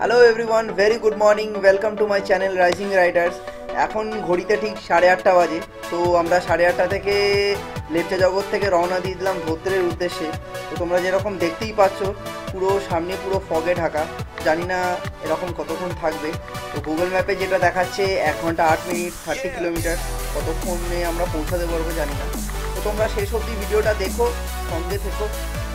Hello everyone, very good morning, welcome to my channel rising riders. এখন ঘড়িতে ঠিক 8:30 বাজে। তো আমরা 8:30 থেকে লেপচা জগৎ থেকে রওনা দিয়ে দিলাম ধোত্রের উদ্দেশ্যে। তো তোমরা যেরকম দেখতেই পাচ্ছ, পুরো সামনে পুরো ফগে ঢাকা। জানি না এরকম কতক্ষণ থাকবে। তো গুগল ম্যাপে যেটা দেখাচ্ছে 1 ঘন্টা 8 মিনিট 30 কিলোমিটার, কতক্ষণে আমরা পৌঁছাতে পারবো জানি না। তো তোমরা শেষ অবধি ভিডিওটা দেখো, সঙ্গে থেকো।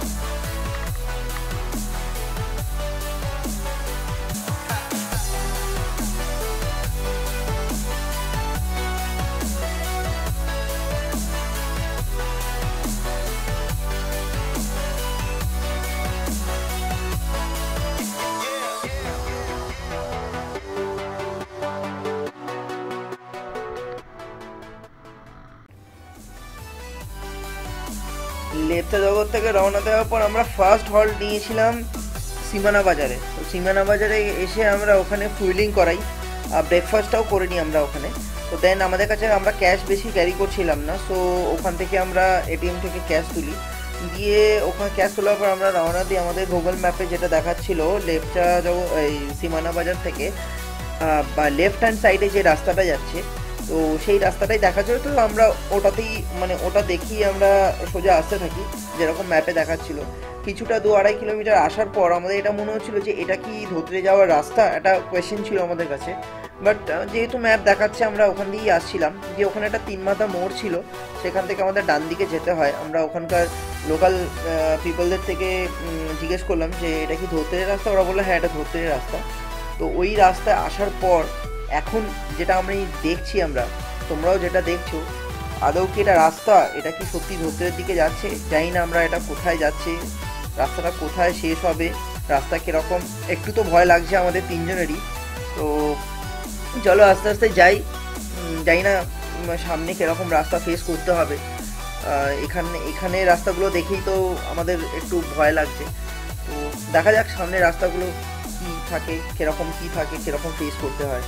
লেপচা জগৎ থেকে রওনা দেওয়ার পর আমরা ফার্স্ট হল্ট নিয়েছিলাম সীমানা বাজারে। তো সীমানা বাজারে এসে আমরা ওখানে ফুয়েলিং করাই, ব্রেকফাস্টটাও করে নিই আমরা ওখানে। তো দেন আমাদের কাছে আমরা ক্যাশ বেশি ক্যারি করছিলাম না, সো ওখান থেকে আমরা এটিএম থেকে ক্যাশ তুলি। দিয়ে ওখানে ক্যাশ তোলার পর আমরা রওনা দিই আমাদের গুগল ম্যাপে যেটা দেখাচ্ছিল লেপচা এই সীমানা বাজার থেকে বা লেফট হ্যান্ড সাইডে যে রাস্তাটা যাচ্ছে, তো সেই রাস্তাটাই দেখাচ্ছিল। তো আমরা ওটাতেই ওটা দেখিয়ে আমরা সোজা আসতে থাকি যেরকম ম্যাপে দেখাচ্ছিল। কিছুটা 2-2.5 কিলোমিটার আসার পর আমাদের এটা মনে হচ্ছিল যে এটা কি ধোত্রে যাওয়ার রাস্তা, একটা কোয়েশ্চেন ছিল আমাদের কাছে। বাট যেহেতু ম্যাপ দেখাচ্ছে আমরা ওখান দিয়েই আসছিলাম। যে ওখানে একটা 3 মাথা মোড় ছিল, সেখান থেকে আমাদের ডান দিকে যেতে হয়। আমরা ওখানকার লোকাল পিপলদের থেকে জিজ্ঞেস করলাম যে এটা কি ধোত্রের রাস্তা। ওরা বললো হ্যাঁ, এটা ধোত্রের রাস্তা। তো ওই রাস্তায় আসার পর এখন যেটা আমি দেখছি, তোমরাও যেটা দেখছো, আদৌ কি এটা রাস্তা, এটা কি সত্যি ধোত্রের দিকে যাচ্ছে জানি না। আমরা এটা কোথায় যাচ্ছে, রাস্তাটা কোথায় শেষ হবে, রাস্তা কীরকম, একটু তো ভয় লাগছে আমাদের তিনজনেরই। তো চলো আস্তে আস্তে যাই। জানি না সামনে কীরকম রাস্তা ফেস করতে হবে। এখানে রাস্তাগুলো দেখেই তো আমাদের একটু ভয় লাগছে। তো দেখা যাক সামনে রাস্তাগুলো কী থাকে, কীরকম ফেস করতে হয়।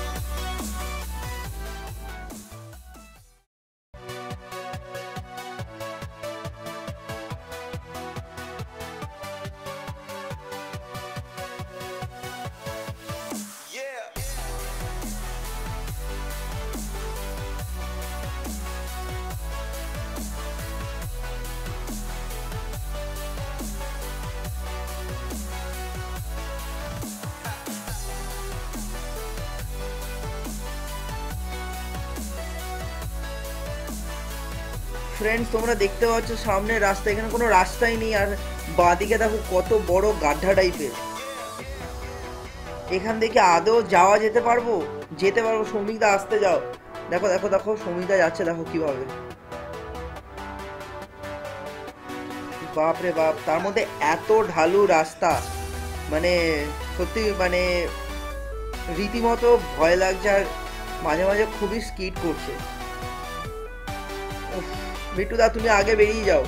ফ্রেন্ডস, তোমরা দেখতে পাচ্ছ সামনে রাস্তা, এখানে কোনো রাস্তাই নেই। আর বাঁদিকে দেখো কত বড় গাড্ডা টাইপের। এখান থেকে আদৌ যাওয়া যেতে পারবো? সৌমিকদা আসতে যাও। দেখো দেখো দেখো সৌমিকদা যাচ্ছে, দেখো কিভাবে। বাপরে বাপ, তার মধ্যে এত ঢালু রাস্তা, সত্যি রীতিমতো ভয় লাগছে। আর মাঝে মাঝে খুবই স্কিড করছে। বিট্টুদা তুমি আগে বেরিয়ে যাও।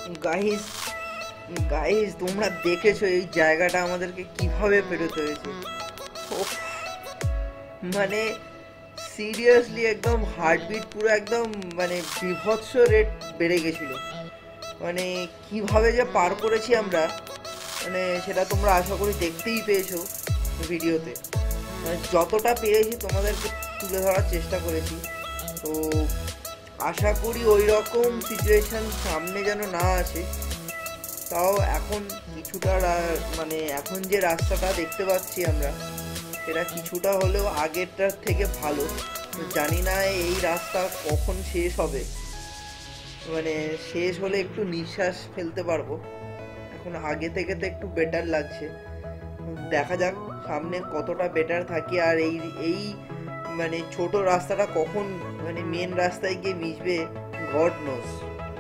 গাইস গাইস তোমরা দেখেছো এই জায়গাটা আমাদেরকে কিভাবে পেরোতে হয়েছে। ওফ, মানে সিরিয়াসলি একদম হার্টবিট পুরো একদম মানে বিভৎস রেট বেড়ে গেছিল। মানে কিভাবে যে পার করেছি আমরা, মানে সেটা তোমরা আশা করি দেখতেই পেয়েছো ভিডিওতে। মানে যতটা পেরেছি তোমাদেরকে তুলে ধরার চেষ্টা করেছি। তো আশা করি ওই রকম সিচুয়েশান সামনে যেন না আসে। তাও এখন কিছুটা মানে এখন যে রাস্তাটা দেখতে পাচ্ছি আমরা, সেটা কিছুটা হলেও আগেরটার থেকে ভালো। জানি না এই রাস্তা কখন শেষ হবে, মানে শেষ হলে একটু নিঃশ্বাস ফেলতে পারবো। এখন আগে থেকে তো একটু বেটার লাগছে, দেখা যাক সামনে কতটা বেটার থাকি। আর এই এই মানে ছোট রাস্তাটা কখন মানে মেন রাস্তায় গিয়ে মিশবে, god knows.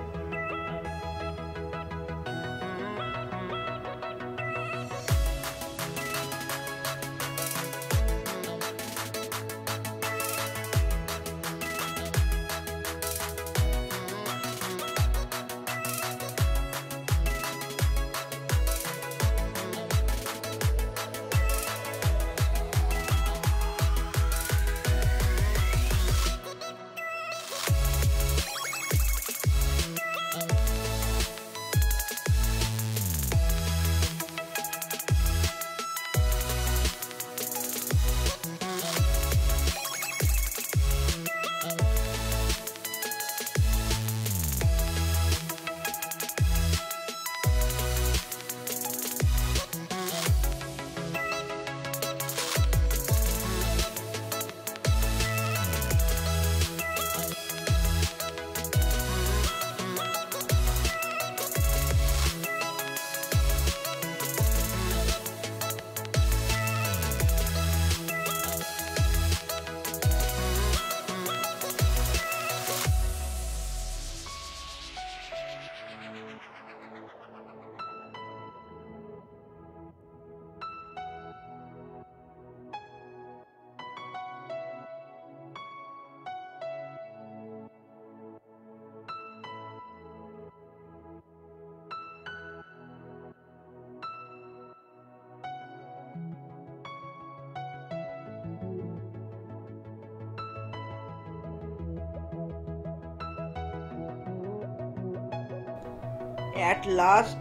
At last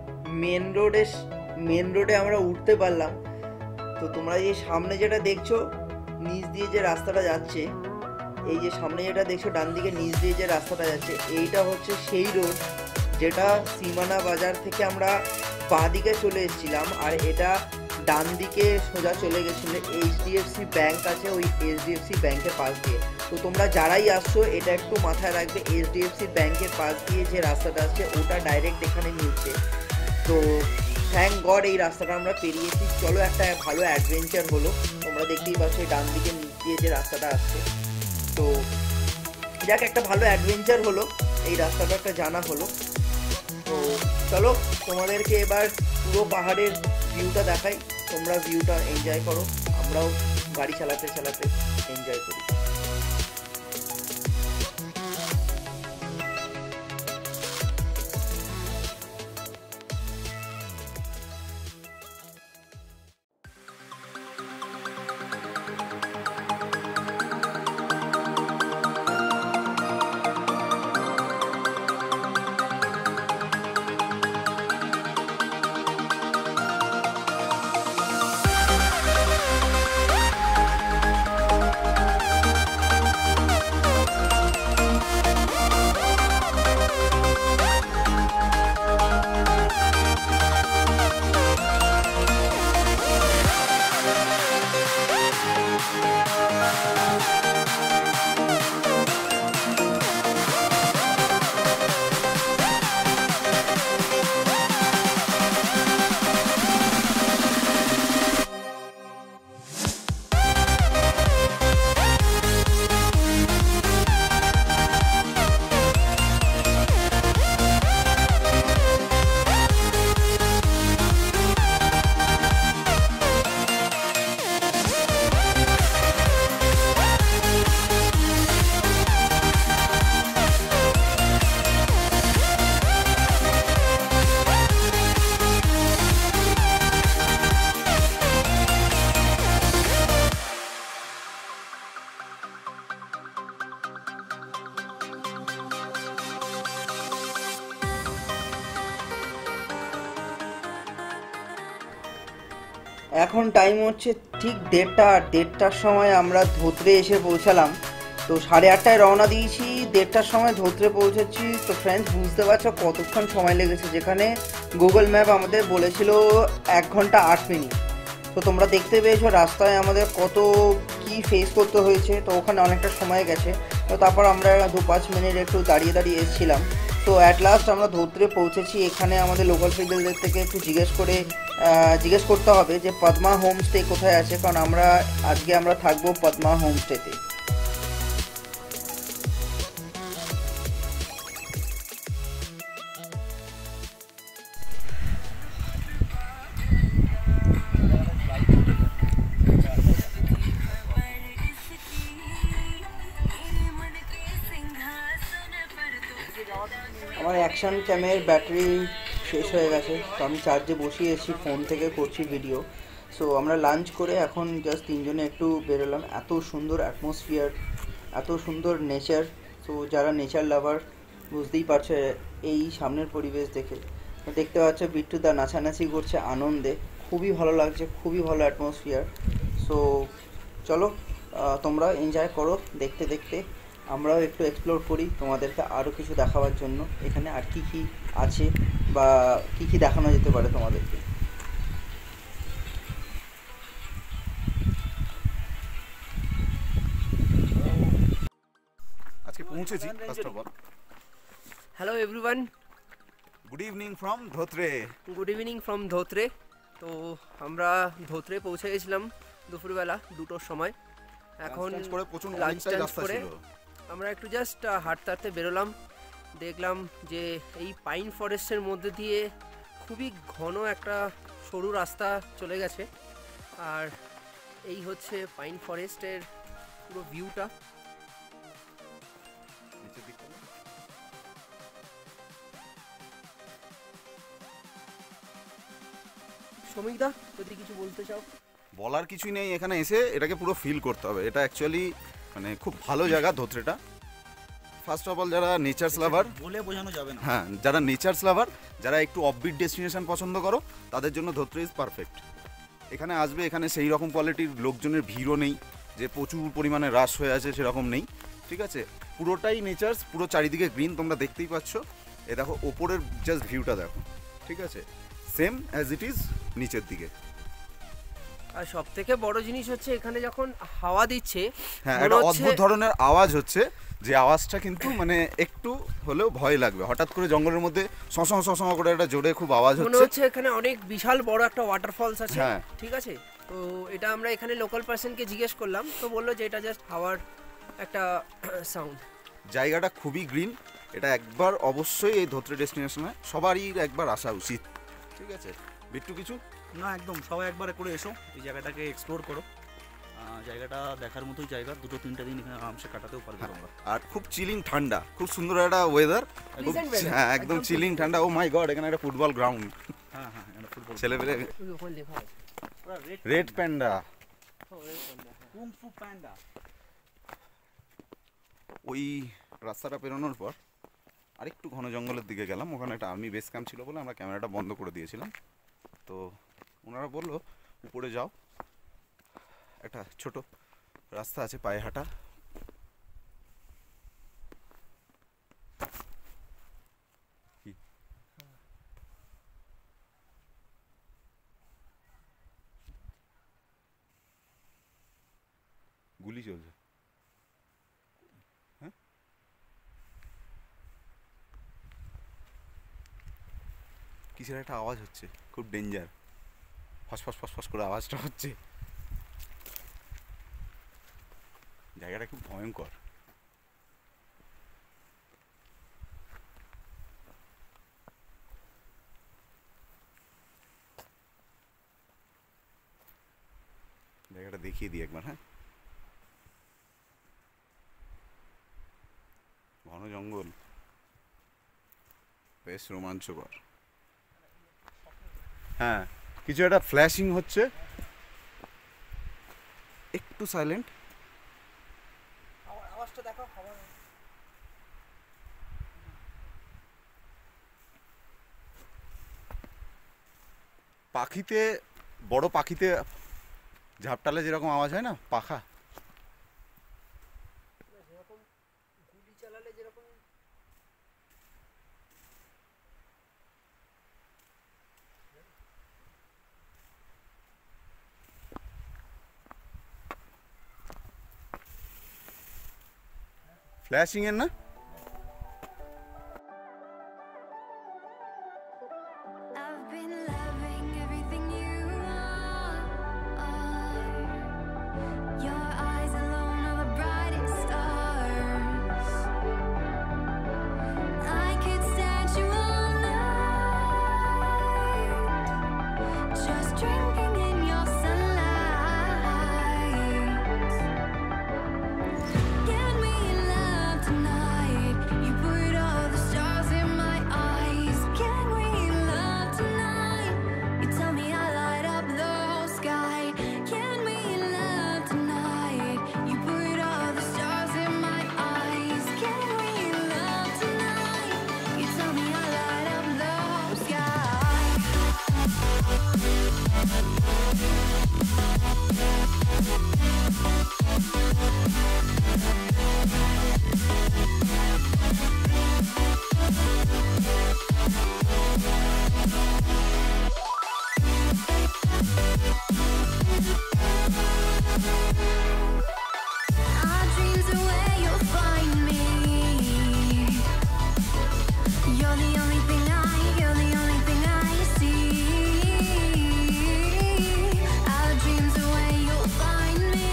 main রোডে আমরা উঠতে পারলাম। তো তোমরা এই সামনে যেটা দেখছো নিচ দিয়ে যে রাস্তাটা যাচ্ছে, এই যে সামনে যেটা দেখছো ডান দিকে নিচ দিয়ে যে রাস্তাটা যাচ্ছে, এইটা হচ্ছে সেই রোড যেটা সীমানা বাজার থেকে আমরা বাঁ দিকে চলে এসেছিলাম। আর এটা ডান দিকে সোজা চলে গেছিলো এইচডিএফসি ব্যাংক আছে, ওই এইচডিএফসি ব্যাংকের পাশ দিয়ে। তো তোমরা যারাই আসছো এটা একটু মাথায় রাখবে, এইচডিএফসি ব্যাংকের পাশ দিয়ে যে রাস্তাটা আসছে ওটা ডাইরেক্ট এখানে মিলছে। তো থ্যাংক গড এই রাস্তাটা আমরা পেরিয়েছি। চলো একটা ভালো অ্যাডভেঞ্চার হলো। তোমরা দেখতেই পাচ্ছ ডান দিকে নিচ দিয়ে যে রাস্তাটা আসছে। তো যাক একটা ভালো অ্যাডভেঞ্চার হলো, এই রাস্তাটা একটা জানা হলো। তো চলো তোমাদেরকে এবার পুরো পাহাড়ের ভিউটা দেখাই, তোমরা ভিউটা এনজয় করো, আমরাও গাড়ি চালাতে চালাতে এনজয় করি। এখন টাইম হচ্ছে ঠিক 1:30, আর 1:30টার সময় আমরা ধোত্রে এসে পৌঁছালাম। তো 8:30টায় রওনা দিয়েছি, 1:30টার সময় ধোত্রে পৌঁছেছি। তো ফ্রেন্ডস বুঝতে পারছো কতক্ষণ সময় লেগেছে, যেখানে গুগল ম্যাপ আমাদের বলেছিল 1 ঘন্টা 8 মিনিট। তো তোমরা দেখতে পেয়েছো রাস্তায় আমাদের কত কি ফেস করতে হয়েছে, তো ওখানে অনেকটা সময় গেছে। তো তারপর আমরা 2-5 মিনিট একটু দাঁড়িয়ে দাঁড়িয়ে এসেছিলাম। তো অ্যাট লাস্ট আমরা ধোত্রে পৌঁছেছি। এখানে আমাদের লোকাল পিপলদের থেকে একটু জিজ্ঞেস করতে হবে যে পদ্মা হোমস্টে কোথায় আছে, কারণ আজকে আমরা থাকবো পদ্মা হোমস্টেতে। আমার অ্যাকশন ক্যামের ব্যাটারি শেষ হয়ে গেছে, তো আমি চার্জে বসিয়েছি, ফোন থেকে করছি ভিডিও। সো আমরা লাঞ্চ করে এখন জাস্ট তিনজনে একটু বেরোলাম। এত সুন্দর অ্যাটমসফিয়ার, এত সুন্দর নেচার। তো যারা নেচার লাভার বুঝতেই পারছে এই সামনের পরিবেশ দেখে। দেখতে পাচ্ছ বিট্টুদা নাচানাচি করছে আনন্দে, খুবই ভালো লাগছে, খুবই ভালো অ্যাটমসফিয়ার। সো চলো তোমরা এনজয় করো দেখতে দেখতে, আমরাও একটু এক্সপ্লোর করি তোমাদেরকে আরও কিছু দেখাবার জন্য এখানে আর কি কি আছে বা কি কি দেখানো যেতে পারে তোমাদেরকে। আজকে পৌঁছেছি first of all. Hello everyone, good evening from Dhotrey. Good evening from Dhotrey. তো আমরা ধোত্রে পৌঁছে গেছিলাম দুপুরবেলা 2টোর সময়। এখন করে প্রচুর লাঞ্চ অনেকটাই রাস্তা করে ছিল। আমরা একটু জাস্ট হাঁটতে হাঁটতে বেরোলাম। দেখলাম যে এই পাইন ফরেস্টের মধ্যে দিয়ে খুবই ঘন একটা সরু রাস্তা চলে গেছে, আর এই হচ্ছে পাইন ফরেস্টের পুরো ভিউটা। নিচের দিকটা শ্রমিকদা যদি কিছু বলতে চাও। বলার কিছুই নেই, এখানে এসে এটাকে পুরো ফিল করতে হবে। এটা অ্যাকচুয়ালি মানে খুব ভালো জায়গা ধোত্রেটা। ফার্স্ট অফ অল যারা নেচার্স লাভার, বলে বোঝানো যাবে না, হ্যাঁ যারা নেচার্স লাভার, যারা একটু অফবিট ডেস্টিনেশন পছন্দ করো, তাদের জন্য ধোত্রে ইজ পারফেক্ট। এখানে আসবে, এখানে সেই রকম কোয়ালিটির লোকজনের ভিড়ও নেই যে প্রচুর পরিমাণে রাশ হয়ে আছে, সেরকম নেই। ঠিক আছে, পুরোটাই নেচার্স, পুরো চারিদিকে গ্রিন, তোমরা দেখতেই পাচ্ছ। এ দেখো ওপরের জাস্ট ভিউটা দেখো, ঠিক আছে, সেম অ্যাজ ইট ইজ নিচের দিকে। আর সব থেকে বড় জিনিস হচ্ছে এখানে যখন হাওয়া দিচ্ছে, হ্যাঁ, মনে একটা হচ্ছে- অদ্ভুত ধরনের আওয়াজ হচ্ছে, যে আওয়াজটা কিন্তু মানে একটু হলেও ভয় লাগবে। হঠাৎ করে জঙ্গলের মধ্যে শশ শশ করে একটা জোরে খুব আওয়াজ মনে হচ্ছে। হচ্ছে এখানে অনেক বিশাল বড় একটা ওয়াটারফলস আছে। হ্যাঁ। ঠিক আছে, তো এটা আমরা এখানে লোকাল পার্সনকে জিজ্ঞেস করলাম, তো বললো যে এটা জাস্ট হাওয়ার একটা সাউন্ড। জায়গাটা খুবই গ্রিন। এটা একবার অবশ্যই এই ধোত্রে ডেস্টিনেশনে সবারই একবার আসা উচিত। ঠিক আছে, বিট্টু কিছু? না একদম সবাই একবার করে এসো, এই জায়গাটাকে এক্সপ্লোর করো। জায়গাটা দেখার মতোই জায়গা, 2-3টা দিন এখানে আরামসে কাটাতেও পারবে তোমরা। আর খুব চিলিং ঠান্ডা, খুব সুন্দর একটা ওয়েদার। Pleasant weather, হ্যাঁ একদম একদম চিলিং ঠান্ডা। ও মাই গড, এখানে একটা ফুটবল গ্রাউন্ড, হ্যাঁ হ্যাঁ, এটা ফুটবল ছেলেপেলে। ওখানে লেখা আছে রেড প্যান্ডা। Kung fu panda. ওই রাস্তাটা পেরোনোর পর আরেকটু ঘন জঙ্গলের দিকে গেলাম, ওখানে একটা আর্মি বেস ক্যাম্প ছিল বলে আমরা ক্যামেরাটা বন্ধ করে দিয়েছিলাম। তো ওনারা বললো উপরে যাও, একটা ছোট রাস্তা আছে পায়ে হাঁটা। কি গুলি চলছে? হ্যাঁ, কিসের একটা আওয়াজ হচ্ছে, খুব ডেঞ্জার, ফসফস ফসফস করে আওয়াজটা হচ্ছে। জায়গাটা খুব ভয়ঙ্কর। জায়গাটা দেখিয়ে দিই একবার। হ্যাঁ, ঘন জঙ্গল, বেশ রোমাঞ্চকর। হ্যাঁ, কিছু একটা ফ্ল্যাশিং হচ্ছে, একটু সাইলেন্ট। আওয়াজটা দেখো। পাখিতে বড় পাখিতে ঝাপটালে যেরকম আওয়াজ হয় না, পাখা, যেরকম গুলি চালালে যেরকম ফ্ল্যাশিং এর না? I've been loving everything you are. Your eyes alone are the brightest stars. I could stand you all night, just drinking in your sunlight. Give me love tonight. You put all the stars in my eyes. Can we love tonight? You tell me I light up the whole sky. Can we love tonight? You put all the stars in my eyes. Can we love tonight? You tell me I light up the whole sky. Our dreams are where you'll find me. You're the only thing I see. Our dreams are where you'll find me.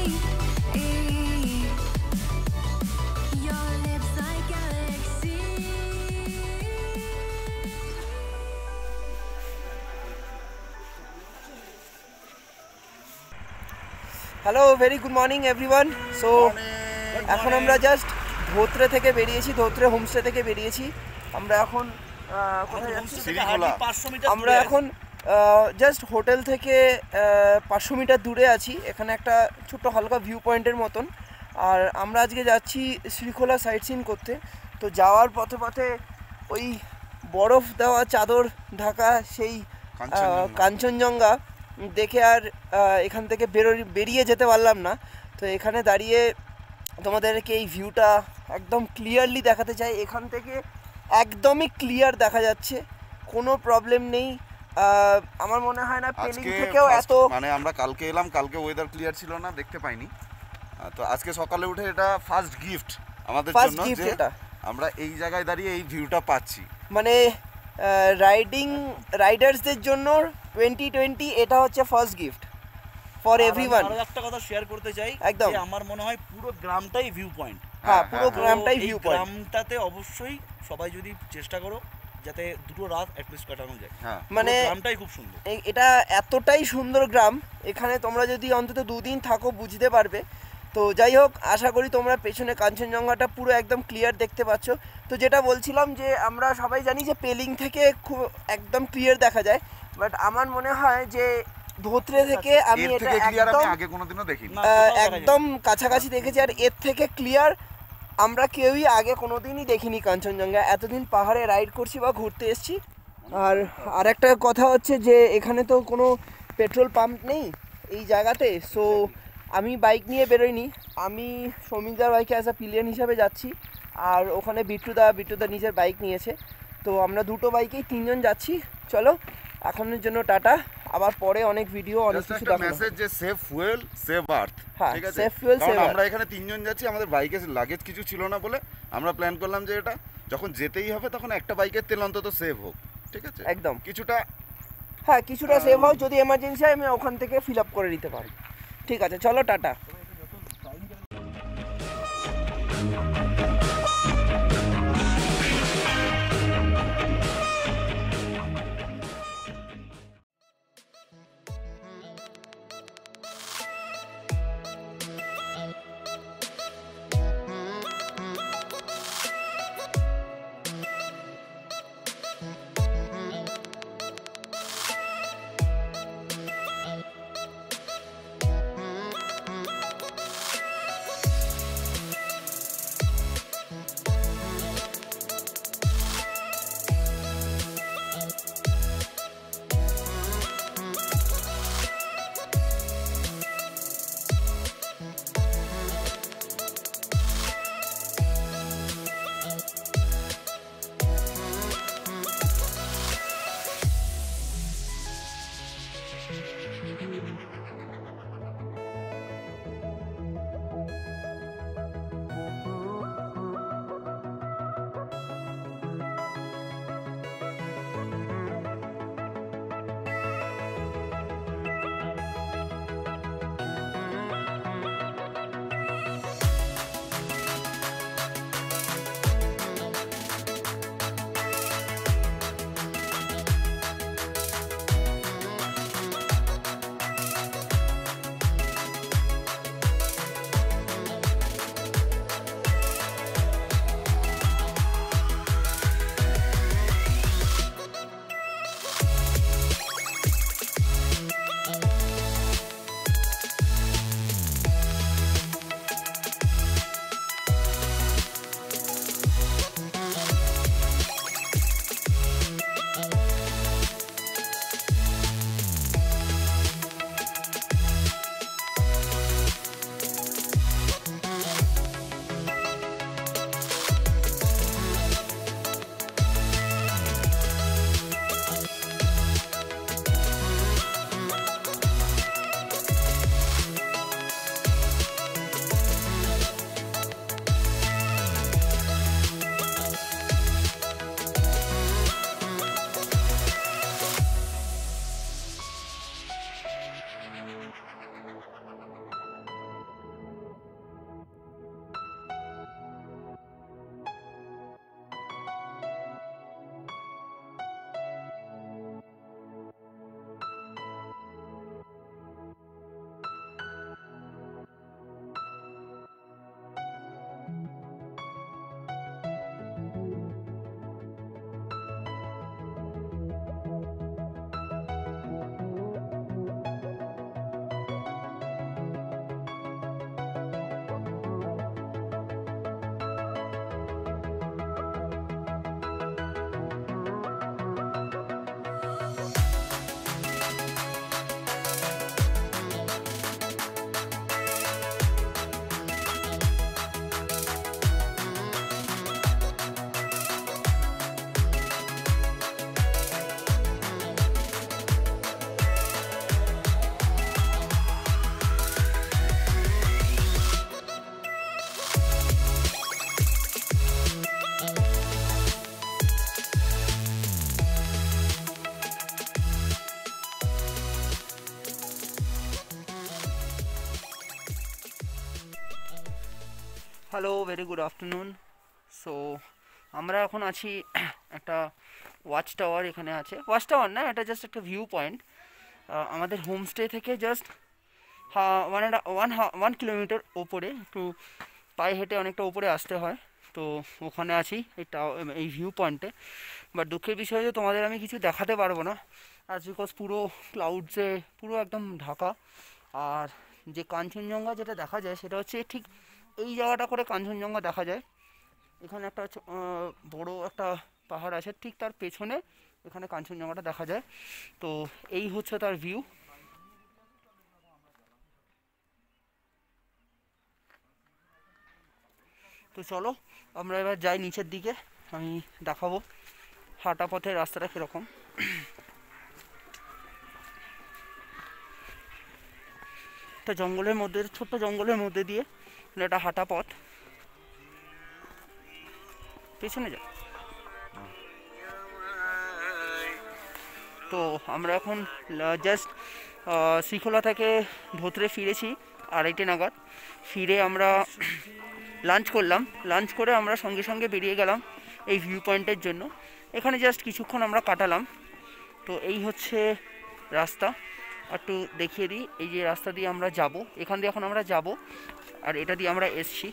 Your lips like galaxies. Hello, very good morning everyone. So এখন আমরা just Dhotrey থেকে বেরিয়েছি, Dhotrey homestay থেকে বেরিয়েছি। আমরা এখন কোথায় যাচ্ছি? সিঁড়িখোলা। 500 মিটার আমরা এখন জাস্ট হোটেল থেকে 500 মিটার দূরে আছি। এখানে একটা ছোট্ট হালকা ভিউ পয়েন্টের মতন। আর আমরা আজকে যাচ্ছি শ্রীখোলা সাইট সিন করতে। তো যাওয়ার পথে পথে ওই বরফ দেওয়া চাদর ঢাকা সেই কাঞ্চনজঙ্ঘা দেখে আর এখান থেকে বেরিয়ে যেতে পারলাম না। তো এখানে দাঁড়িয়ে তোমাদেরকে এই ভিউটা একদম ক্লিয়ারলি দেখাতে চাই। এখান থেকে একদমই ক্লিয়ার দেখা যাচ্ছে, কোনো প্রবলেম নেই। আমার মনে হয় না পেলিং আজকে থেকেও এত মানে আমরা কালকে এলাম, কালকে ওয়েদার ক্লিয়ার ছিল না, দেখতে পাইনি। তো আজকে সকালে উঠে এটা ফার্স্ট গিফট আমাদের ফার্স্ট জন্য গিফট যে এটা। আমরা এই জায়গায় দাঁড়িয়ে এই ভিউটা পাচ্ছি। মানে রাইডার্সদের জন্য 2020 এটা হচ্ছে ফার্স্ট গিফট ফর এভরিওয়ান। আরো একটা কথা শেয়ার করতে চাই, একদম। যে আমার মনে হয় পুরো গ্রামটাই ভিউ পয়েন্ট। হ্যাঁ, পুরো হ্যাঁ। গ্রামটাই এই ভিউ পয়েন্ট। গ্রামটাতে অবশ্যই সবাই যদি চেষ্টা করো যাতে দুটো রাত অ্যাটলিস্ট কাটানো যায়। হ্যাঁ, মানে পুরো গ্রামটাই খুব সুন্দর। এটা এতটাই সুন্দর গ্রাম, এখানে তোমরা যদি অন্তত 2 দিন থাকো বুঝতে পারবে। তো যাই হোক, আশা করি তোমরা পেছনে কাঞ্চনজঙ্ঘাটা পুরো একদম ক্লিয়ার দেখতে পাচ্ছ। তো যেটা বলছিলাম যে আমরা সবাই জানি যে পেলিং থেকে খুব একদম ক্লিয়ার দেখা যায়, বাট আমার মনে হয় যে ধোত্রে থেকে আমি এর এটা থেকে ক্লিয়ার আমি একদম আগে কোনোদিনও দেখিনি। না, কোথাও দেখা যায় না। একদম কাছাকাছি দেখেছি। আর এর থেকে ক্লিয়ার আমরা কেউই আগে কোনোদিনই দেখিনি কাঞ্চনজঙ্ঘা। এতদিন পাহাড়ে রাইড করছি বা ঘুরতে এসেছি। আর আরেকটা কথা হচ্ছে যে এখানে তো কোনো পেট্রোল পাম্প নেই এই জায়গাতে। সো আমি বাইক নিয়ে বেরোইনি, আমি সৌমিকদার বাইকে অ্যাজ আ পিলিয়ন হিসাবে যাচ্ছি। আর ওখানে বিট্টুদা নিজের বাইক নিয়েছে। তো আমরা দুটো বাইকেই 3 জন যাচ্ছি। চলো এখনের জন্য টাটা, আবার পরে অনেক ভিডিও অনেক Just কিছু একটা দেখাবো। মেসেজ যে সেভ ফুয়েল সেভ আর্থ, হ্যাঁ, ঠিক আছে? save fuel, কারণ save earth। আমরা এখানে 3 জন যাচ্ছি, আমাদের বাইকে লাগেজ কিছু ছিল না বলে আমরা প্ল্যান করলাম যে এটা যখন যেতেই হবে তখন একটা বাইকের তেল অন্তত সেভ হোক, ঠিক আছে? একদম। কিছুটা হ্যাঁ, কিছুটা সেভ হয়, যদি এমার্জেন্সি হয় আমি ওখান থেকে ফিল আপ করে নিতে পারি। ঠিক আছে, চলো tata. Hello, very good afternoon. So আমরা এখন আছি একটা ওয়াচ টাওয়ার, এখানে আছে ওয়াচ টাওয়ার না, এটা জাস্ট একটা ভিউ পয়েন্ট। আমাদের হোমস্টে থেকে জাস্ট 1 কিলোমিটার ওপরে, একটু পায়ে হেঁটে অনেকটা ওপরে আসতে হয়। তো ওখানে আছি এই ভিউ পয়েন্টে। বাট দুঃখের বিষয় যে তোমাদের আমি কিছু দেখাতে পারবো না, আজ বিকজ পুরো ক্লাউডসে পুরো একদম ঢাকা। আর যে কাঞ্চনজঙ্ঘা যেটা দেখা যায় সেটা হচ্ছে ঠিক এই জায়গাটা করে কাঞ্চনজঙ্ঘা দেখা যায়। এখানে একটা বড় একটা পাহাড় আছে, ঠিক তার পেছনে এখানে কাঞ্চনজঙ্ঘাটা দেখা যায়। তো এই হচ্ছে তার ভিউ। তো চলো আমরা এবার যাই নিচের দিকে, আমি দেখাবো হাঁটা পথের রাস্তাটা কীরকম। একটা জঙ্গলের মধ্যে, ছোট্ট জঙ্গলের মধ্যে দিয়ে একটা হাঁটা পথ। পেছনে যা। তো আমরা এখন জাস্ট শ্রীখোলা থেকে ধোত্রে ফিরেছি 2:30 নাগাদ। ফিরে আমরা লাঞ্চ করলাম, লাঞ্চ করে আমরা সঙ্গে সঙ্গে বেরিয়ে গেলাম এই ভিউ পয়েন্টের জন্য। এখানে জাস্ট কিছুক্ষণ আমরা কাটালাম। তো এই হচ্ছে রাস্তা, একটু দেখিয়ে দিই। এই যে রাস্তা দিয়ে আমরা যাব, এখান দিয়ে এখন আমরা যাব, আর এটা দিয়ে আমরা এসছি।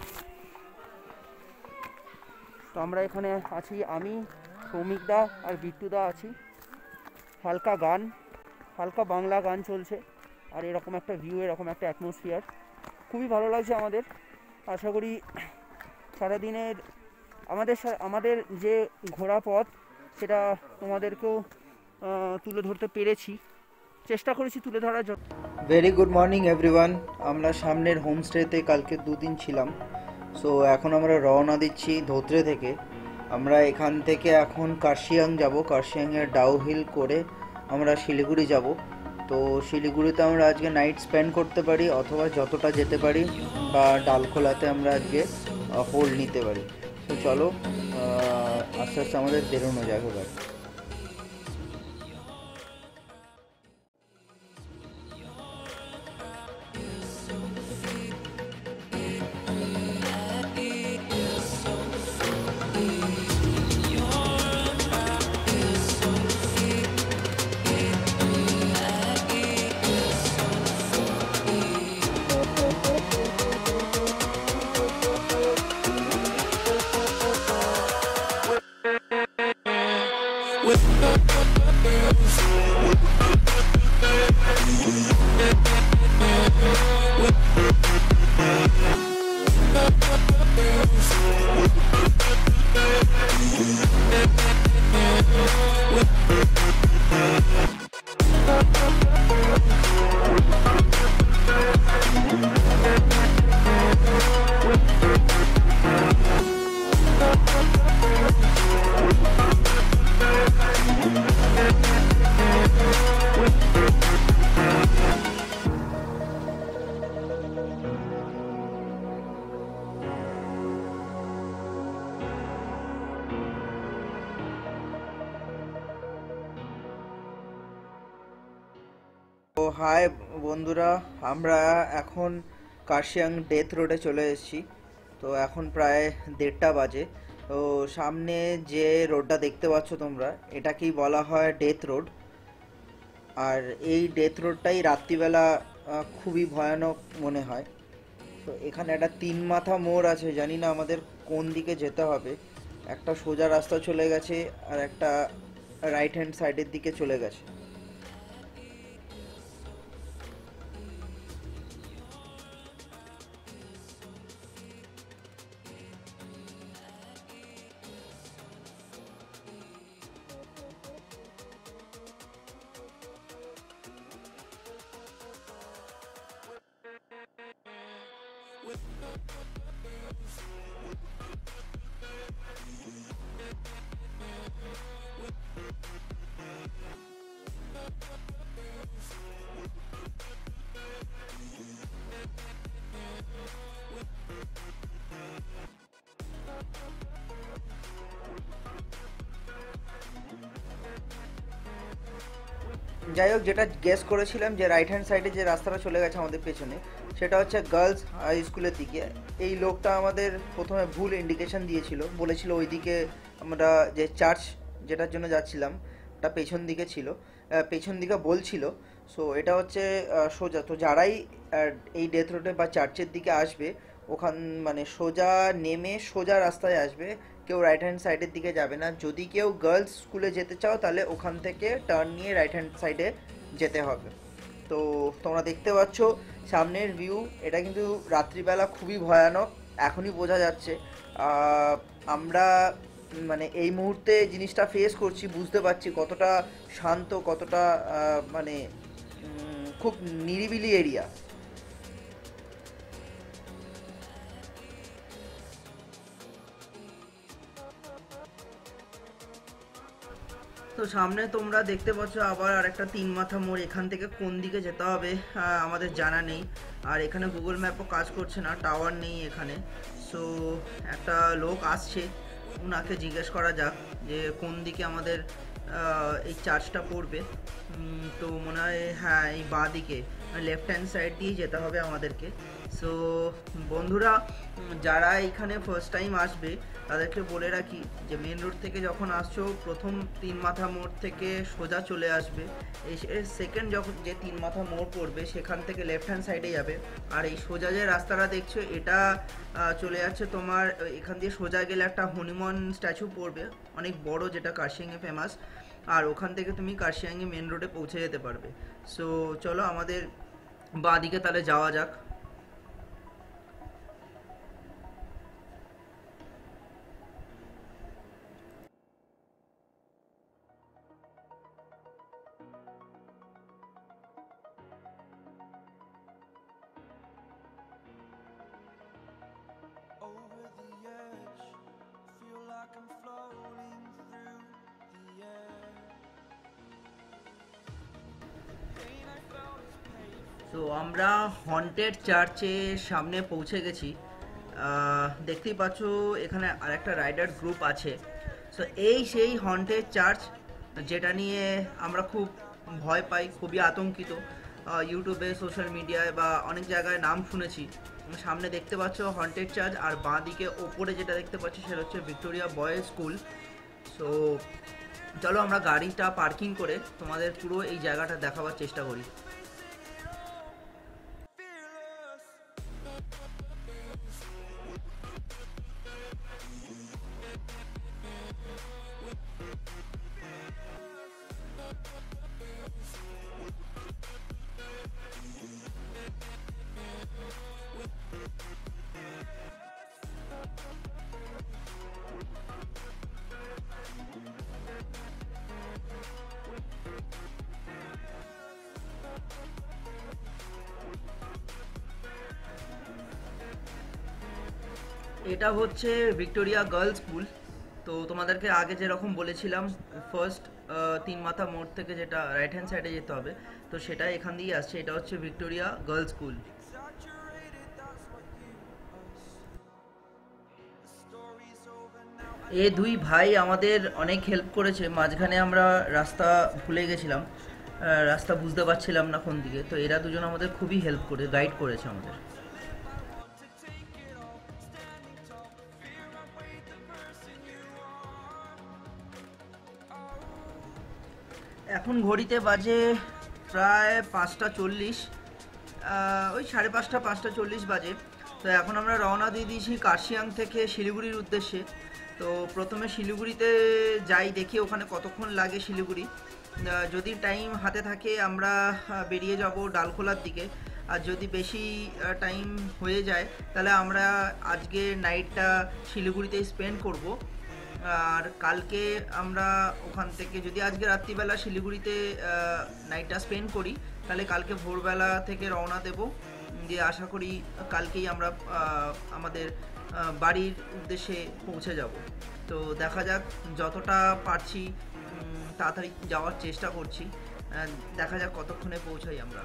তো আমরা এখানে আছি, আমি, সৌমিকদা আর বিট্টুদা আছি। হালকা গান, হালকা বাংলা গান চলছে, আর এরকম একটা ভিউ, এরকম একটা অ্যাটমসফিয়ার খুবই ভালো লাগছে আমাদের। আশা করি সারাদিনের আমাদের যে ঘোরা পথ সেটা তোমাদেরকেও তুলে ধরতে পেরেছি, চেষ্টা করেছি তুলে ধরার জন্য। Very good morning everyone. আমরা সামনের হোমস্টেতে কালকে 2 দিন ছিলাম। সো এখন আমরা রওনা দিচ্ছি ধোত্রে থেকে। আমরা এখান থেকে এখন কার্শিয়াং যাব, কার্শিয়াংয়ের ডাউহিল করে আমরা শিলিগুড়ি যাব। তো শিলিগুড়িতে আমরা আজকে নাইট স্পেন্ড করতে পারি, অথবা যতটা যেতে পারি, বা ডালখোলাতে আমরা আজকে হোল্ড নিতে পারি। তো চলো আস্তে আস্তে আমাদের বেরোনো যাক এবার। তো হাই বন্ধুরা, আমরা এখন কার্শিয়াং ডেথ রোডে চলে এসেছি। তো এখন প্রায় 1:30 বাজে। তো সামনে যে রোডটা দেখতে পাচ্ছ তোমরা, এটাকেই বলা হয় ডেথ রোড। আর এই ডেথ রোডটাই রাত্রিবেলা খুবই ভয়ানক মনে হয়। তো এখানে একটা 3 মাথা মোড় আছে, জানি না আমাদের কোন দিকে যেতে হবে। একটা সোজা রাস্তা চলে গেছে, আর একটা রাইট হ্যান্ড সাইডের দিকে চলে গেছে। যাই হোক, যেটা গেস করেছিলাম যে রাইট হ্যান্ড সাইডে যে রাস্তাটা চলে গেছে আমাদের পেছনে, সেটা হচ্ছে গার্লস হাই স্কুলের দিকে। এই লোকটা আমাদের প্রথমে ভুল ইন্ডিকেশন দিয়েছিল, বলেছিল ওইদিকে আমরা যে চার্চ যেটার জন্য যাচ্ছিলাম ওটা পেছন দিকে ছিল, পেছন দিকে বলছিল। সো এটা হচ্ছে সোজা। তো যারাই এই ডেথ রোডে বা চার্চের দিকে আসবে ওখান মানে সোজা নেমে সোজা রাস্তায় আসবে, কেউ রাইট হ্যান্ড সাইডের দিকে যাবে না। যদি কেউ গার্লস স্কুলে যেতে চাও তাহলে ওখান থেকে টার্ন নিয়ে রাইট হ্যান্ড সাইডে যেতে হবে। তো তোমরা দেখতে পাচ্ছ সামনের ভিউ, এটা কিন্তু রাত্রিবেলা খুবই ভয়ানক, এখনই বোঝা যাচ্ছে। আমরা মানে এই মুহূর্তে জিনিসটা ফেস করছি, বুঝতে পারছি কতটা শান্ত, কতটা মানে খুব নিরিবিলি এরিয়া। তো সামনে তোমরা দেখতে পাচ্ছ আবার আরেকটা 3 মাথা মোড়। এখান থেকে কোন দিকে যেতে হবে আমাদের জানা নেই, আর এখানে গুগল ম্যাপও কাজ করছে না, টাওয়ার নেই এখানে। সো একটা লোক আসছে, ওনাকে জিজ্ঞেস করা যাক যে কোন দিকে আমাদের এই চার্জটা পড়বে। তো মনে হয় হ্যাঁ এই বাঁ দিকে লেফট হ্যান্ড সাইড দিয়ে যেতে হবে আমাদেরকে। সো বন্ধুরা, যারা এখানে ফার্স্ট টাইম আসবে তাদেরকে বলে রাখি যে মেন রোড থেকে যখন আসছো প্রথম 3 মাথা মোড় থেকে সোজা চলে আসবে, এই সেকেন্ড যখন যে 3 মাথা মোড় পড়বে সেখান থেকে লেফট হ্যান্ড সাইডে যাবে। আর এই সোজা যে রাস্তাটা দেখছো এটা চলে যাচ্ছে তোমার এখান দিয়ে সোজা গেলে একটা হনুমান স্ট্যাচু পড়বে অনেক বড়, যেটা কার্শিয়াংয়ে ফেমাস। আর ওখান থেকে তুমি কার্শিয়াংয়ে মেন রোডে পৌঁছে যেতে পারবে। সো চলো আমাদের বাঁ দিকে তাহলে যাওয়া যাক। Over the edge, feel like I'm floating through the air. Pain I felt is painful. তো আমরা হন্টেড চার্চের সামনে পৌঁছে গেছি। দেখতেই পাচ্ছ এখানে আরেকটা রাইডার গ্রুপ আছে। সো এই সেই হন্টেড চার্চ যেটা নিয়ে আমরা খুব ভয় পাই, খুবই আতঙ্কিত। ইউটিউবে, সোশ্যাল মিডিয়ায় বা অনেক জায়গায় নাম শুনেছি। সামনে দেখতে পাচ্ছ হন্টেড চার্চ, আর বাঁ দিকে ওপরে যেটা দেখতে পাচ্ছি সেটা হচ্ছে ভিক্টোরিয়া বয়েজ স্কুল। সো চলো আমরা গাড়িটা পার্কিং করে তোমাদের পুরো এই জায়গাটা দেখাবার চেষ্টা করি। এটা হচ্ছে ভিক্টোরিয়া গার্লস স্কুল। তো তোমাদেরকে আগে যেরকম বলেছিলাম ফার্স্ট 3 মাথা মোড় থেকে যেটা রাইট হ্যান্ড সাইডে যেতে হবে, তো সেটা এখান দিয়ে আসছে। এটা হচ্ছে ভিক্টোরিয়া গার্লস স্কুল। এ দুই ভাই আমাদের অনেক হেল্প করেছে। মাঝখানে আমরা রাস্তা ভুলে গেছিলাম, রাস্তা বুঝতে পারছিলাম না কোন দিকে, তো এরা দুজন আমাদের খুবই হেল্প করে, গাইড করেছে আমাদের। এখন ঘড়িতে বাজে প্রায় 5:40, ওই 5:30 5:40 বাজে। তো এখন আমরা রওনা দিয়ে দিয়েছি কার্শিয়াং থেকে শিলিগুড়ির উদ্দেশ্যে। তো প্রথমে শিলিগুড়িতে যাই, দেখি ওখানে কতক্ষণ লাগে শিলিগুড়ি। যদি টাইম হাতে থাকে আমরা বেরিয়ে যাব ডালখোলার দিকে, আর যদি বেশি টাইম হয়ে যায় তাহলে আমরা আজকে নাইটটা শিলিগুড়িতে স্পেন্ড করব। আর কালকে আমরা ওখান থেকে যদি আজকে রাত্রিবেলা শিলিগুড়িতে নাইটটা স্পেন্ড করি তাহলে কালকে ভোরবেলা থেকে রওনা দেব, দিয়ে আশা করি কালকেই আমরা আমাদের বাড়ির উদ্দেশ্যে পৌঁছে যাব। তো দেখা যাক, যতটা পারছি তাড়াতাড়ি যাওয়ার চেষ্টা করছি, দেখা যাক কতক্ষণে পৌঁছাই আমরা।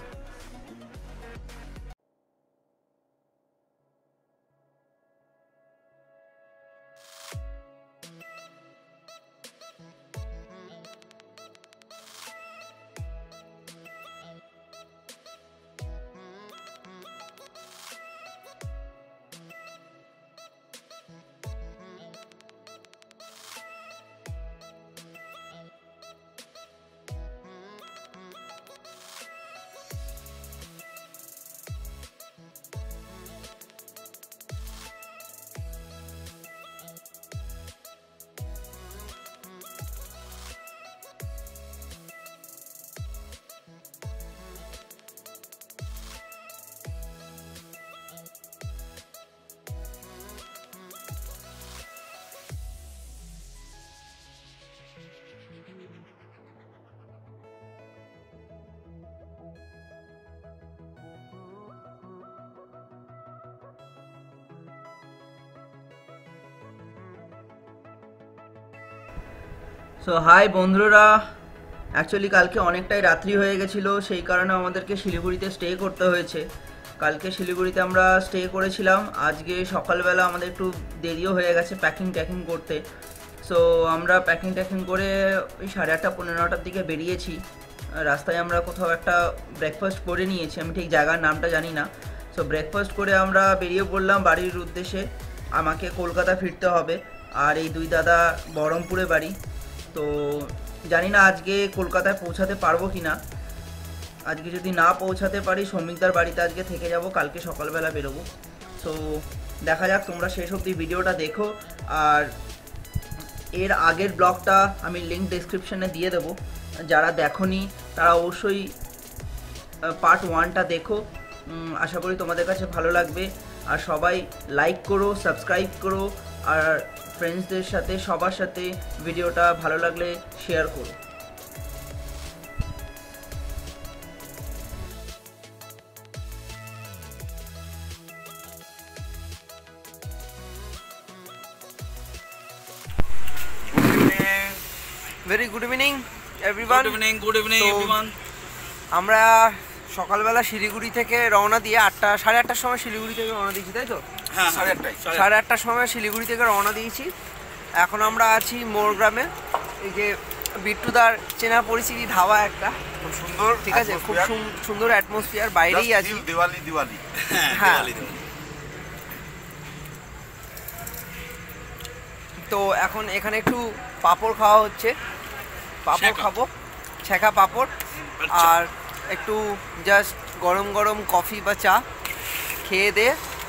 সো হাই বন্ধুরা, অ্যাকচুয়ালি কালকে অনেকটাই রাত্রি হয়ে গেছিলো, সেই কারণে আমাদেরকে শিলিগুড়িতে স্টে করতে হয়েছে। কালকে শিলিগুড়িতে আমরা স্টে করেছিলাম, আজকে সকালবেলা আমাদের একটু দেরিও হয়ে গেছে প্যাকিং করতে। সো আমরা প্যাকিং করে ওই 8:30 পৌনে 9টার দিকে বেরিয়েছি। রাস্তায় আমরা কোথাও একটা ব্রেকফাস্ট করে নিয়েছি, আমি ঠিক জায়গার নামটা জানি না। সো ব্রেকফাস্ট করে আমরা বেরিয়ে পড়লাম বাড়ির উদ্দেশ্যে। আমাকে কলকাতা ফিরতে হবে, আর এই দুই দাদা বহরমপুরে বাড়ি। তো জানি না আজকে কলকাতায় পৌঁছাতে পারবো কি না। আজকে যদি না পৌঁছাতে পারি সৌমিকদার বাড়িতে আজকে থেকে যাব, কালকে সকালবেলা বেরোবো। সো দেখা যাক, তোমরা শেষ অবধি ভিডিওটা দেখো। আর এর আগের ব্লগটা আমি লিঙ্ক ডেসক্রিপশনে দিয়ে দেবো, যারা দেখোনি তারা অবশ্যই পার্ট 1টা দেখো। আশা করি তোমাদের কাছে ভালো লাগবে। আর সবাই লাইক করো, সাবস্ক্রাইব করো, আর ফ্রেন্ডসদের সাথে সবার সাথে ভিডিওটা ভালো লাগলে শেয়ার করো। Very good evening everyone. Good evening everyone. আমরা সকালবেলা শিলিগুড়ি থেকে রওনা দিয়ে 8:30 8:30 সময় শিলিগুড়ি থেকে রওনা দিয়েছি, তাই তো? হ্যাঁ, 8:30 সময় শিলিগুড়ি থেকে রওনা দিয়েছি। এখন আমরা আছি মোরগ্রামে, এই যে বিট্টুদার চেনা পরিচিতি ধাবা একটা, খুব সুন্দর, ঠিক আছে, খুব সুন্দর অ্যাটমসফিয়ার, বাইরেই আছি। দিওয়ালি হ্যাঁ, তো এখন এখানে একটু পাঁপড় খাওয়া হচ্ছে, পাঁপড় খাবো, ছেঁকা পাঁপড়, আর একটু জাস্ট গরম গরম কফি বা চা খেয়ে দে।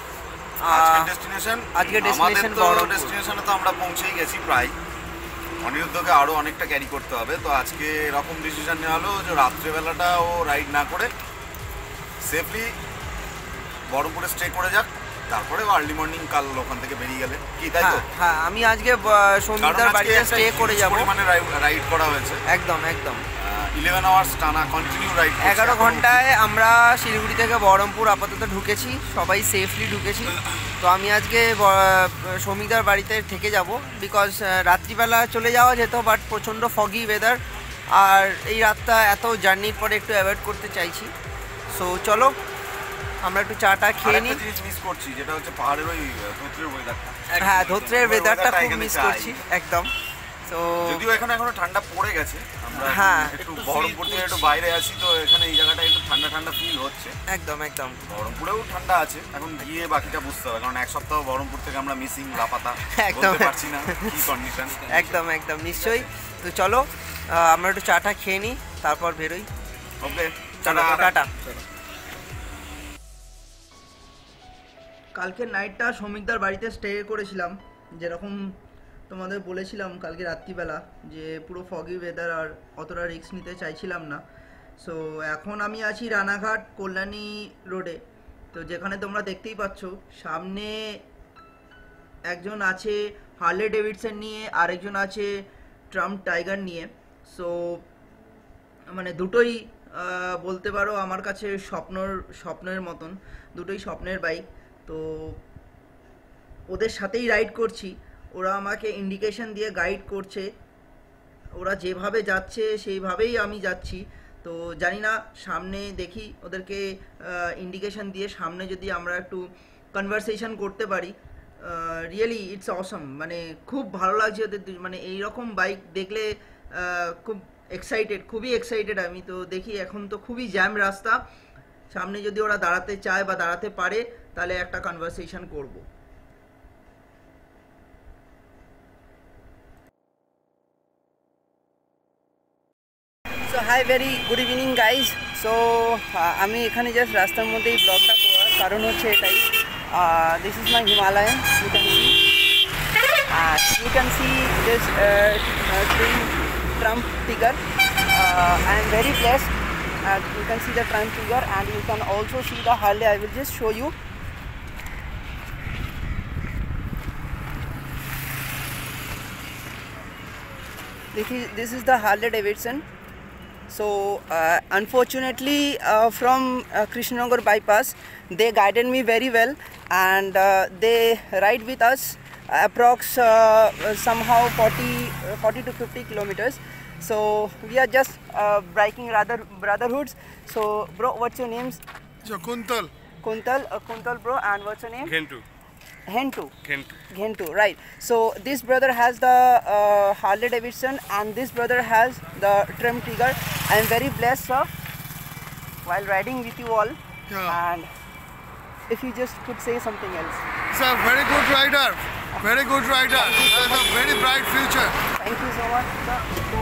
আজকে ডেস্টিনেশনে তো আমরা পৌঁছেই গেছি প্রায়। অনিরুদ্ধকে আরও অনেকটা ক্যারি করতে হবে, তো আজকে এরকম ডিসিশন নেওয়া হলো যে রাত্রেবেলাটা ও রাইড না করে সেফলি বহরমপুরে স্টে করে যাক, তারপরে আর্লি মর্নিং কাল ওখান থেকে বেরিয়ে গেলে কি, তাই তো? হ্যাঁ, আমি আজকে সৌমিকদার বাড়িতে স্টে করে যাব। মানে রাইড করা হয়েছে একদম 11 আওয়ার্স টানা কন্টিনিউ রাইড, 11 ঘন্টায় আমরা শিলিগুড়ি থেকে বহরমপুর আপাতত ঢুকেছি, সবাই সেফলি ঢুকেছি। তো আমি আজকে সৌমিকদার বাড়িতে থেকে যাব, বিকজ রাত্রিবেলা চলে যাওয়া যেত, বাট প্রচণ্ড ফগি ওয়েদার, আর এই রাতটা এত জার্নির পরে একটু অ্যাভয়েড করতে চাইছি। সো চলো আমরা একটু চাটা খেয়ে নিই। জিনিস মিস করছি, যেটা হচ্ছে পাহাড়ের ওই ধোত্রের ওয়েদারটা। হ্যাঁ, ধোত্রের ওয়েদারটা খুব মিস করছি একদম। তো যদিও এখনো ঠান্ডা পড়ে গেছে, আমরা একটু বহরমপুর থেকে একটু বাইরে আছি, তো এখানে এই জায়গাটা একটু ঠান্ডা ফিল হচ্ছে। একদম বহরমপুরেও ঠান্ডা আছে, এখন গিয়ে বাকিটা বুঝতে হবে, কারণ এক সপ্তাহ বহরমপুর থেকে আমরা মিসিং, লাপাতা, বলতে পারছি না কি কন্ডিশন। একদম নিশ্চয়ই। তো চলো আমরা একটু চাটা খেয়ে নিই, তারপর বেরোই। Okay, tata. কালকে নাইটটা সৌমিকদার বাড়িতে স্টে করেছিলাম, যেরকম তোমাদের বলেছিলাম কালকে রাত্রিবেলা, যে পুরো ফগি ওয়েদার আর অতটা রিস্ক নিতে চাইছিলাম না। সো এখন আমি আছি রানাঘাট কল্যাণী রোডে, তো যেখানে তোমরা দেখতেই পাচ্ছ সামনে একজন আছে হার্লে ডেভিডসন নিয়ে, আরেকজন আছে ট্রাম্প টাইগার নিয়ে। সো মানে দুটোই বলতে পারো আমার কাছে স্বপ্নের মতন, দুটোই স্বপ্নের বাইক। তো ওদের সাথেই রাইড করছি, ওরা আমাকে ইন্ডিকেশন দিয়ে গাইড করছে, ওরা যেভাবে যাচ্ছে সেইভাবেই আমি যাচ্ছি। তো জানি না, সামনে দেখি ওদেরকে ইন্ডিকেশন দিয়ে সামনে যদি আমরা একটু কনভারসেশন করতে পারি। রিয়েলি ইটস অসম, মানে খুব ভালো লাগছে ওদের, মানে এইরকম বাইক দেখলে খুবই এক্সাইটেড আমি। তো দেখি, এখন তো খুবই জ্যাম রাস্তা, সামনে যদি ওরা দাঁড়াতে চায় বা দাঁড়াতে পারে তাহলে একটা কনভারসেশন করব। So hi, very good evening guys. So আমি এখানে জাস্ট রাস্তার মধ্যেই ব্লগটা করার কারণ হচ্ছে এটাই, this is my Himalayan, you can see this Trump figure. I am very blessed. You can see the Trump figure, and you can also see the Harley. I will just show you. This is the Harley Davidson. So unfortunately from Krishnanagar bypass they guided me very well, and they ride with us approx somehow 40 40 to 50 kilometers. So we are just biking rather brotherhoods. So bro, what's your names? Kuntal. Kuntal bro, and what's your name? Ghentu. Ghentu, right. So this brother has the Harley Davidson and this brother has the Trem Tiger. I am very blessed, sir, while riding with you all. Yeah. And if you just could say something else. He's a very good rider. Very good rider. Has a very bright future. Thank you so much, sir.